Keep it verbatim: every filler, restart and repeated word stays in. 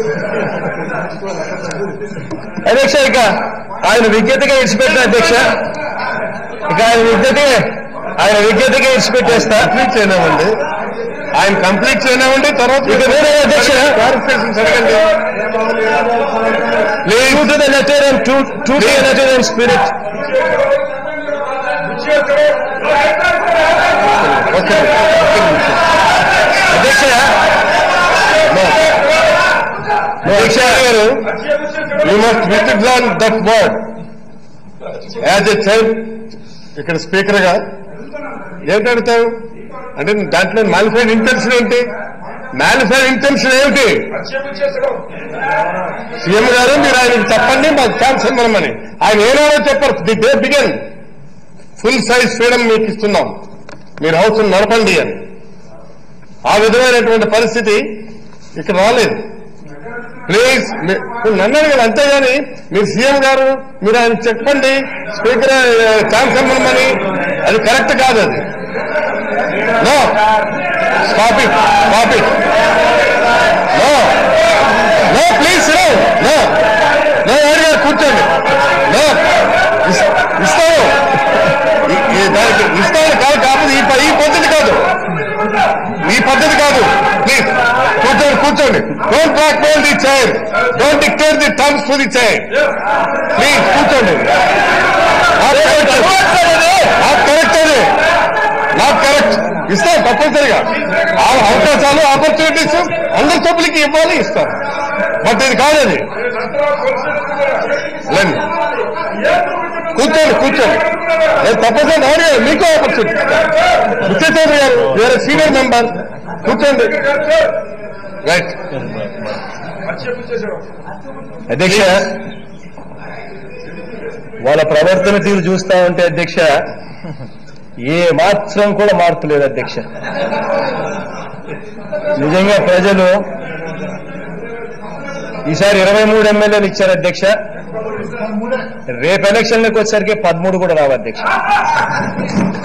అధ్యక్ష ఇక ఆయన విజ్ఞతగా ఇడిచిపెట్టిన అధ్యక్ష ఇక ఆయన విజ్ఞతగా ఆయన విజ్ఞతగా ఇడిచిపెట్టేస్తా కంప్లీట్ చేయనామండి ఆయన కంప్లీట్ చేయనామండి తర్వాత ఇక వేరే అధ్యక్ష leave to the letter and to to the letter and spirit. Okay అధ్యక్ష అధ్యక్ష గారు you must withdraw that word as a child ఇక్కడ స్పీకర్ గా ఏంటి అడుగుతావు అంటే దాంట్లో మాలిఫైడ్ ఇంటెన్షన్ ఏంటి? మాలిఫైడ్ ఇంటెన్షన్ ఏమిటి? సీఎం గారు మీరు ఆయనకి చెప్పండి మాకు ఛాన్స్ ఇవ్వమని. ఆయన ఏనాడో చెప్పారు the day began full size freedom మీకు ఇస్తున్నాం మీరు హౌస్ నడపండి అని. ఆ విధమైనటువంటి పరిస్థితి ఇక్కడ రాలేదు. ప్లీజ్ నన్ను కదా అంతేగాని మీరు సీఎం గారు మీరు ఆయన చెప్పండి స్పీకర్ ఛాన్స్ ఇవ్వమని అది కరెక్ట్ కాదు. అది no stop it stop it no no please no no no గారు కూర్చోండి. నో ఇస్తాను దానికి ఇస్తాను కాదు కాకపోతే ఈ పద్ధతి కాదు ఈ పద్ధతి కాదు. ప్లీజ్ కూర్చోండి కూర్చోండి. Don't blackmail the chair, don't dictate the terms to the chair. Please కూర్చోండి. నాట్ కరెక్ట్ అది నాట్ కరెక్ట్. ఇస్తాం తప్పనిసరిగా అవకాశాలు ఆపర్చునిటీస్ అందరి సభ్యులకి ఇవ్వాలి ఇస్తాం. బట్ ఇది కాదు అది. కూర్చోండి కూర్చోండి నేను తప్పనిసరి అవునే మీకు ఆపర్చునిటీ ముఖ్యమంత్రి గారు వేరే సీనియర్ మెంబర్ కూర్చోండి. రైట్ అధ్యక్ష వాళ్ళ ప్రవర్తన తీరు చూస్తా ఉంటే అధ్యక్ష ఏ మాత్రం కూడా మార్పు లేదు అధ్యక్ష. నిజంగా ప్రజలు ఈసారి ఇరవై మూడు ఎమ్మెల్యేలు ఇచ్చారు అధ్యక్ష. రేపు ఎలక్షన్లకు వచ్చేసరికి పదమూడు కూడా రావు అధ్యక్ష.